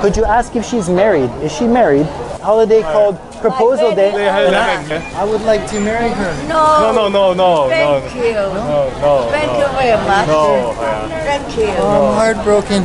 Could you ask if she's married? Is she married? Holiday called Proposal Day. I would like to marry her. No. Thank you. No. Thank you very much. No. Thank you. I'm heartbroken.